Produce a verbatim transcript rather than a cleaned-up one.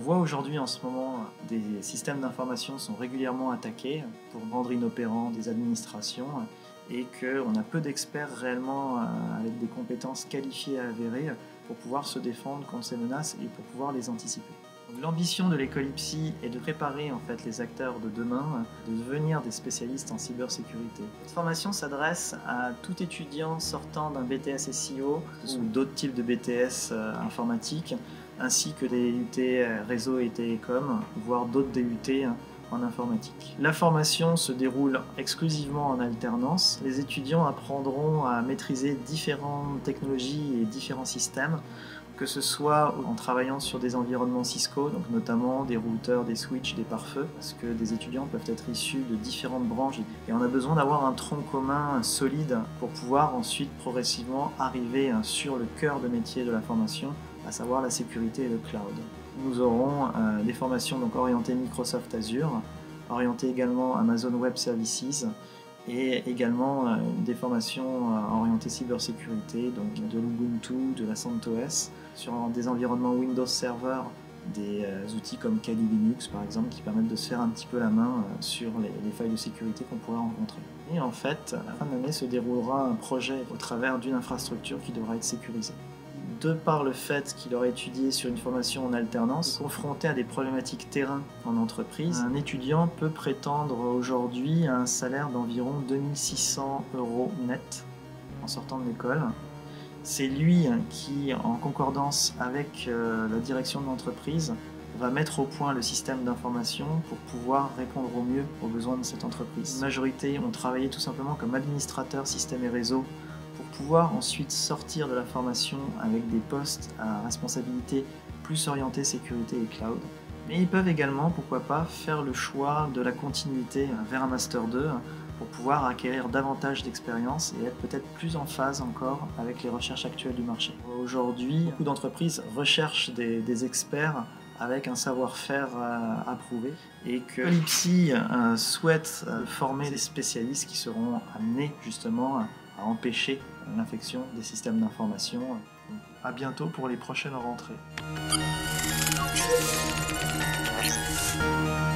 voit aujourd'hui en ce moment des systèmes d'information sont régulièrement attaqués pour rendre inopérants des administrations et qu'on a peu d'experts réellement avec des compétences qualifiées et avérées pour pouvoir se défendre contre ces menaces et pour pouvoir les anticiper. L'ambition de l'école I P S I est de préparer en fait, les acteurs de demain, de devenir des spécialistes en cybersécurité. Cette formation s'adresse à tout étudiant sortant d'un B T S S I O ou d'autres types de B T S euh, informatiques, ainsi que des U T réseau et télécom, voire d'autres D U T en informatique. La formation se déroule exclusivement en alternance. Les étudiants apprendront à maîtriser différentes technologies et différents systèmes, que ce soit en travaillant sur des environnements Cisco, donc notamment des routeurs, des switches, des pare-feux, parce que des étudiants peuvent être issus de différentes branches et on a besoin d'avoir un tronc commun solide pour pouvoir ensuite progressivement arriver sur le cœur de métier de la formation, à savoir la sécurité et le cloud. Nous aurons euh, des formations donc orientées Microsoft Azure, orientées également Amazon Web Services, et également euh, des formations euh, orientées cybersécurité, donc de l'Ubuntu, de la CentOS, sur des environnements Windows Server, des euh, outils comme Kali Linux par exemple, qui permettent de se faire un petit peu la main euh, sur les, les failles de sécurité qu'on pourrait rencontrer. Et en fait, à la fin de l'année se déroulera un projet au travers d'une infrastructure qui devra être sécurisée. De par le fait qu'il aurait étudié sur une formation en alternance, confronté à des problématiques terrain en entreprise, un étudiant peut prétendre aujourd'hui à un salaire d'environ deux mille six cents euros net en sortant de l'école. C'est lui qui, en concordance avec la direction de l'entreprise, va mettre au point le système d'information pour pouvoir répondre au mieux aux besoins de cette entreprise. La majorité ont travaillé tout simplement comme administrateur système et réseau pour pouvoir ensuite sortir de la formation avec des postes à responsabilité plus orientés sécurité et cloud. Mais ils peuvent également, pourquoi pas, faire le choix de la continuité vers un Master deux pour pouvoir acquérir davantage d'expérience et être peut-être plus en phase encore avec les recherches actuelles du marché. Aujourd'hui, beaucoup d'entreprises recherchent des, des experts avec un savoir-faire euh, approuvé et que l'I P S I euh, souhaite euh, former des spécialistes qui seront amenés justement à empêcher l'infection des systèmes d'information. À bientôt pour les prochaines rentrées.